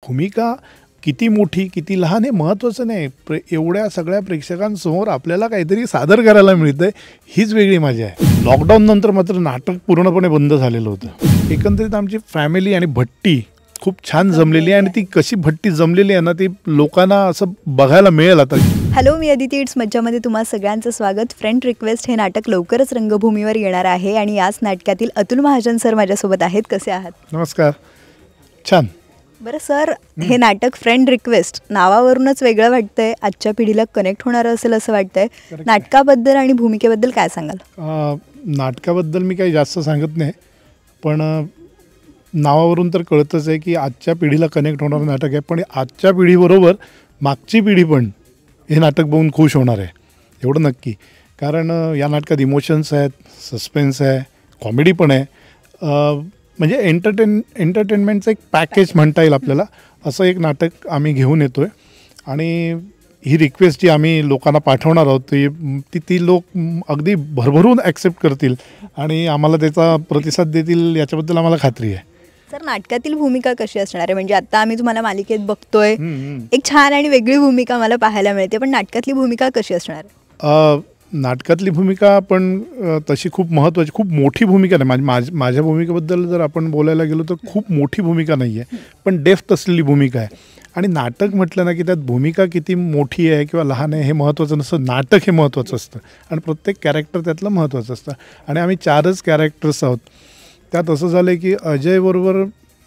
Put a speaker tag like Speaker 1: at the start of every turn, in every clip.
Speaker 1: भूमिका किती मोठी किती लहान हे महत्त्वाचं नाही. एवढ्या सगळ्या प्रेक्षकांसमोर आपल्याला काहीतरी सादर करायला मिळतं आहे, हीच वेगळी मजा आहे. लॉकडाऊननंतर मात्र नाटक पूर्णपणे बंद झालेलं होतं. एकंदरीत आमची फॅमिली आणि भट्टी खूप छान जमलेली आहे आणि ती कशी भट्टी जमलेली आहे ना, ती लोकांना असं बघायला मिळेल आता.
Speaker 2: हॅलो, मी अदिती. इट्स मज्जामध्ये तुम्हा सगळ्यांचं स्वागत. फ्रेंड रिक्वेस्ट हे नाटक लवकरच रंगभूमीवर येणार आहे आणि याच नाटकातील अतुल महाजन सर माझ्यासोबत आहेत. कसे आहात?
Speaker 1: नमस्कार. छान.
Speaker 2: बरं सर, हे नाटक फ्रेंड रिक्वेस्ट नावावरूनच वेगळं वाटतंय, आजच्या पिढीला कनेक्ट होणारं असेल असं वाटतंय. नाटकाबद्दल आणि भूमिकेबद्दल काय सांगाल?
Speaker 1: नाटकाबद्दल मी काही जास्त सांगत नाही, पण नावावरून तर कळतच आहे की आजच्या पिढीला कनेक्ट होणारं नाटक आहे. पण आजच्या पिढीबरोबर मागची पिढी पण हे नाटक बघून खुश होणार आहे, एवढं नक्की. कारण या नाटकात इमोशन्स आहेत, सस्पेन्स आहे, कॉमेडी पण आहे. म्हणजे एंटरटेनमेंटचं एक पॅकेज म्हणता येईल आपल्याला, असं एक नाटक आम्ही घेऊन येतो आहे. आणि ही रिक्वेस्ट जी आम्ही लोकांना पाठवणार आहोत ती लोक अगदी भरभरून ॲक्सेप्ट करतील आणि आम्हाला त्याचा प्रतिसाद देतील याच्याबद्दल आम्हाला खात्री आहे.
Speaker 2: सर, नाटकातील भूमिका कशी असणार आहे? म्हणजे आता आम्ही तुम्हाला मालिकेत बघतोय, एक छान आणि वेगळी भूमिका मला पाहायला मिळते, पण नाटकातली भूमिका कशी असणार आहे?
Speaker 1: नाटकातली भूमिका पण तशी खूप महत्त्वाची, खूप मोठी भूमिका नाही. माझ्या भूमिकेबद्दल जर आपण बोलायला गेलो तर खूप मोठी भूमिका नाही आहे, पण डेप्थ असलेली भूमिका आहे. आणि नाटक म्हटलं ना की त्यात भूमिका किती मोठी आहे किंवा लहान आहे हे महत्त्वाचं नसतं, नाटक हे महत्त्वाचं असतं आणि प्रत्येक कॅरेक्टर त्यातलं महत्त्वाचं असतं. आणि आम्ही 4च कॅरेक्टर्स आहोत. त्यात असं झालं आहे की अजयबरोबर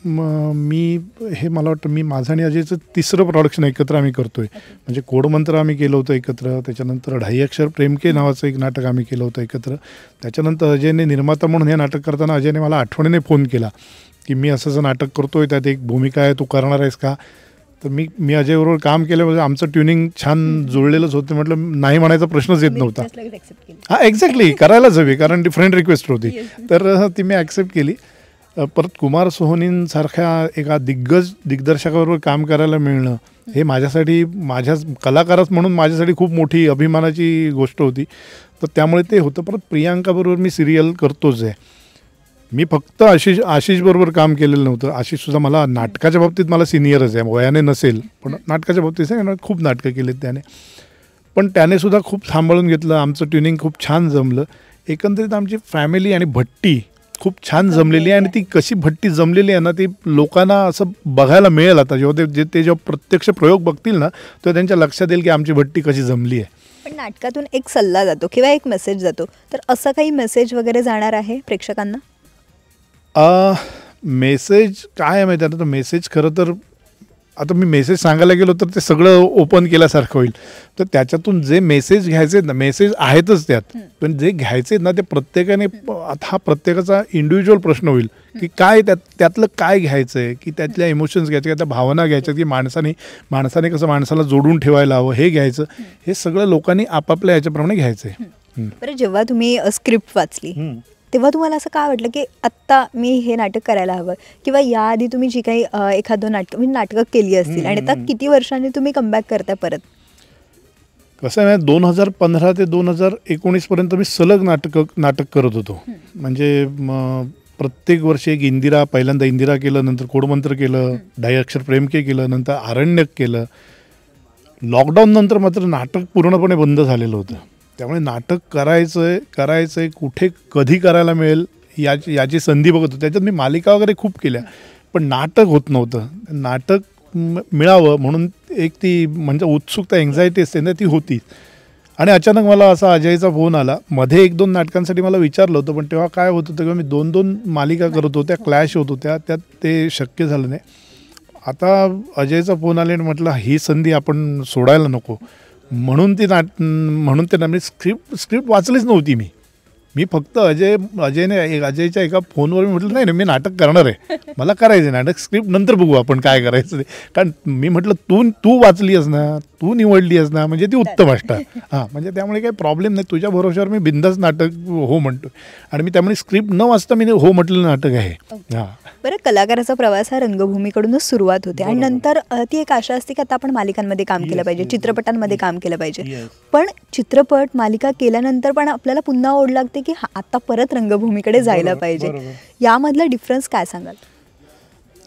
Speaker 1: मला वाटतं माझं आणि अजयचं 3रं प्रोडक्शन एकत्र आम्ही करतो आहे. म्हणजे कोडमंत्र आम्ही केलं होतं एकत्र, त्याच्यानंतर 2.5 अक्षर प्रेम के नावाचं एक नाटक आम्ही केलं होतं एकत्र. त्याच्यानंतर अजयने निर्माता म्हणून हे नाटक करताना अजयने मला आठवणीने फोन केला की मी असं नाटक करतो आहे, त्यात एक भूमिका आहे, तू करणार आहेस का? तर मी अजयबरोबर काम केल्यामुळे आमचं ट्युनिंग छान जुळलेलंच होतं. म्हटलं नाही म्हणायचा प्रश्नच येत नव्हता. हां, एक्झॅक्टली, करायलाच हवी, कारण ती फ्रेंड रिक्वेस्ट होती. तर ती मी ॲक्सेप्ट केली. परत कुमार सोहोनींसारख्या एका दिग्दर्शकाबरोबर काम करायला मिळणं हे माझ्यासाठी, माझ्या कलाकारच म्हणून माझ्यासाठी खूप मोठी अभिमानाची गोष्ट होती. तर त्यामुळे ते होतं. परत प्रियांकाबरोबर मी सिरियल करतोच आहे. मी फक्त आशिषबरोबर काम केलेलं नव्हतं. आशिषसुद्धा मला नाटकाच्या बाबतीत मला सिनियरच आहे, वयाने नसेल पण नाटकाच्या बाबतीत आहे. खूप नाटकं केलीत त्याने, पण त्यानेसुद्धा खूप सांभाळून घेतलं. आमचं ट्युनिंग खूप छान जमलं. एकंदरीत आमची फॅमिली आणि भट्टी खूप छान जमलेली आहे आणि ती कशी भट्टी जमलेली आहे ना, ती लोकांना असं बघायला मिळेल. आता जेव्हा ते जेव्हा प्रत्यक्ष प्रयोग बघतील ना, तेव्हा त्यांच्या लक्षात येईल की आमची भट्टी कशी जमली आहे.
Speaker 2: पण नाटकातून एक सल्ला जातो किंवा एक मेसेज जातो, तर असं काही मेसेज वगैरे जाणार आहे प्रेक्षकांना?
Speaker 1: मेसेज काय आहे माहिती आहे ना, तर मेसेज खरं तर आता मी मेसेज सांगायला गेलो तर ते सगळं ओपन केल्यासारखं होईल. तर त्याच्यातून जे मेसेज घ्यायचे आहेत ना, मेसेज आहेतच त्यात, पण जे घ्यायचे आहेत ना ते प्रत्येकाने, हा प्रत्येकाचा इंडिव्हिज्युअल प्रश्न होईल की काय त्यातलं काय घ्यायचं आहे, की त्यातल्या इमोशन्स घ्यायचे, त्या भावना घ्यायच्या, की माणसाने कसं माणसाला जोडून ठेवायला हवं हे घ्यायचं. हे सगळं लोकांनी आपापल्या याच्याप्रमाणे घ्यायचं आहे.
Speaker 2: बरं, जेव्हा तुम्ही स्क्रिप्ट वाचली तेव्हा तुम्हाला असं काय वाटलं की आत्ता मी हे नाटक करायला हवं, किंवा याआधी तुम्ही जी काही एखादं नाटकं केली असतील आणि आता किती वर्षांनी तुम्ही कमबॅक करताय परत?
Speaker 1: कसं आहे, 2015 ते 2019पर्यंत मी सलग नाटक करत होतो. म्हणजे प्रत्येक वर्षी एक पहिल्यांदा इंदिरा केलं, नंतर कोडमंत्र केलं, 2.5 अक्षर प्रेम के केलं, नंतर आरण्यक केलं. लॉकडाऊननंतर मात्र नाटक पूर्णपणे बंद झालेलं होतं. त्यामुळे नाटक करायचं कुठे कधी करायला मिळेल याची संधी बघत होतो. त्याच्यात मी मालिका वगैरे खूप केल्या, पण नाटक होत नव्हतं. नाटक मिळावं म्हणून एक ती म्हणजे उत्सुकता, एन्झायटी असते ना, ती होती. आणि अचानक मला असा अजयचा फोन आला. मध्ये 1-2 नाटकांसाठी मला विचारलं होतं, पण तेव्हा काय होत होतं किंवा मी 2-2 मालिका करत होत्या, क्लॅश होत होत्या, त्यात ते शक्य झालं नाही. आता अजयचा फोन आले आणि म्हटलं ही संधी आपण सोडायला नको. म्हणून मी स्क्रिप्ट वाचलीच नव्हती. मी फक्त अजयच्या एका फोनवर मी म्हटलं नाही मी नाटक करणार आहे, मला करायचं नाटक, स्क्रिप्ट नंतर बघू आपण काय करायचं ते. कारण मी म्हटलं तू वाचली आहेस ना, तू निवडली आहेस ना, म्हणजे ती उत्तम असणार. हां, म्हणजे त्यामुळे काही प्रॉब्लेम नाही. तुझ्या भरोश्यावर मी बिंदास नाटक हो म्हणतो. आणि मी त्यामुळे स्क्रिप्ट न वाचता मी हो म्हटलेलं नाटक आहे. हां.
Speaker 2: बरं, कलाकाराचा प्रवास हा रंगभूमीकडूनच सुरुवात होते आणि नंतर ती एक आशा असते की आता आपण मालिकांमध्ये काम केलं पाहिजे, चित्रपटांमध्ये काम केलं पाहिजे. पण चित्रपट मालिका केल्यानंतर पण आपल्याला पुन्हा ओढ लागते की आता परत रंगभूमीकडे जायला पाहिजे. यामधला डिफरन्स काय सांगाल?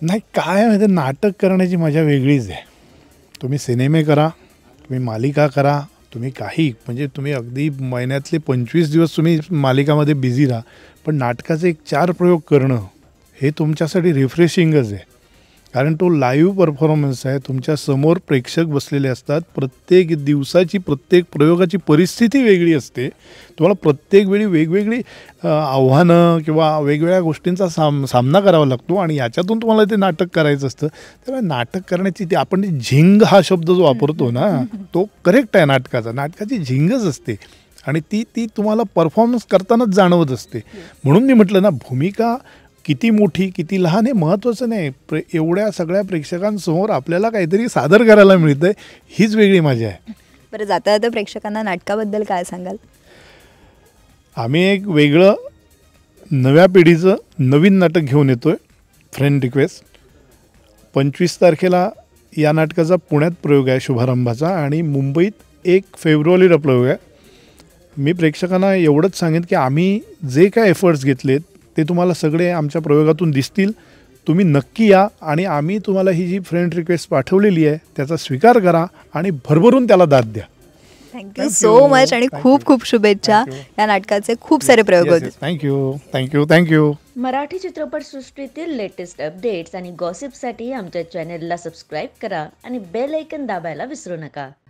Speaker 1: नाही, काय माहिती, नाटक करण्याची मजा वेगळीच आहे. तुम्ही सिनेमे करा, तुम्ही मालिका करा, तुम्ही काही म्हणजे तुम्ही अगदी महिन्यातले 25 दिवस तुम्ही मालिकामध्ये बिझी राहा, पण नाटकाचे एक 4 प्रयोग करणं हे तुमच्यासाठी रिफ्रेशिंगच आहे. कारण तो लाईव्ह परफॉर्मन्स आहे. तुमच्या समोर प्रेक्षक बसलेले असतात. प्रत्येक दिवसाची प्रत्येक प्रयोगाची परिस्थिती वेगळी असते. तुम्हाला प्रत्येक वेळी वेगवेगळी आव्हानं किंवा वेगवेगळ्या गोष्टींचा सामना करावा लागतो आणि याच्यातून तुम्हाला ते नाटक करायचं असतं. त्यामुळे नाटक करण्याची ती आपण झिंग हा शब्द जो वापरतो ना, तो करेक्ट आहे नाटकाचा. नाटकाची झिंगच असते आणि ती तुम्हाला परफॉर्मन्स करतानाच जाणवत असते. म्हणून मी म्हटलं ना, भूमिका किती मोठी किती लहान हे महत्त्वाचं नाही. एवढ्या सगळ्या प्रेक्षकांसमोर आपल्याला काहीतरी सादर करायला मिळतं आहे, हीच वेगळी मजा आहे.
Speaker 2: बरं, जाता जाता प्रेक्षकांना नाटकाबद्दल काय सांगाल?
Speaker 1: आम्ही एक वेगळं नव्या पिढीचं नवीन नाटक घेऊन येतो आहे, फ्रेंड रिक्वेस्ट. 25 तारखेला या नाटकाचा पुण्यात प्रयोग आहे शुभारंभाचा आणि मुंबईत 1 फेब्रुवारीला प्रयोग आहे. मी प्रेक्षकांना एवढंच सांगेन की आम्ही जे काय एफर्ट्स घेतलेत ते तुम्हाला सगळे आमच्या प्रयोगातून दिसतील. तुम्ही नक्की या आणि आम्ही तुम्हाला ही जी फ्रेंड रिक्वेस्ट पाठवलेली आहे त्याचा स्वीकार करा आणि भरभरून त्याला दाद द्या.
Speaker 2: थँक्यू सो मच आणि खूप खूप शुभेच्छा. या नाटकाचे खूप सारे प्रयोग होते.
Speaker 1: Thank you thank you thank you.
Speaker 3: मराठी चित्रपटसृष्टीतील लेटेस्ट अपडेट्स आणि गॉसिपसाठी आमच्या चॅनेलला सबस्क्राईब करा आणि बेल ऐकन दाबायला विसरू नका.